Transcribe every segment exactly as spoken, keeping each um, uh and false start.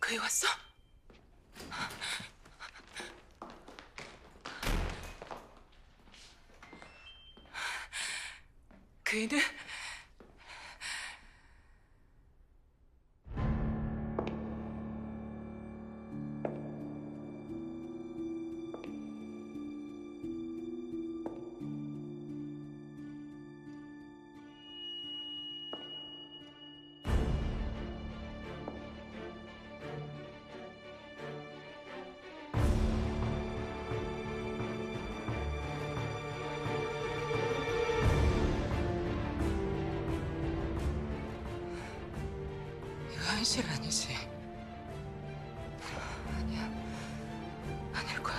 그이 왔어? 그이는 현실 아니지? 아니야, 아닐 거야.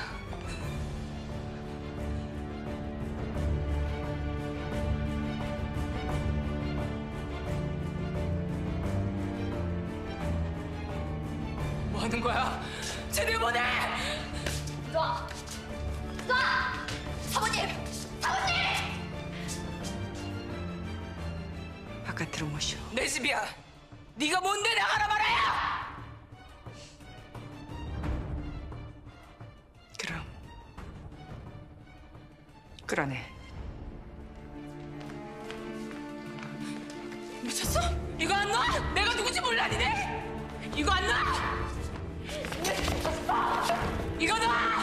뭐 하는 거야? 쟤네 보내! 놔! 놔! 사모님! 사모님! 바깥으로 모셔. 내 집이야. 네가 뭔데 나가라 말아야! 그럼 끌어내. 미쳤어? 이거 안 놔? 내가 누군지 몰라 니네? 이거 안 놔? 이거 놔!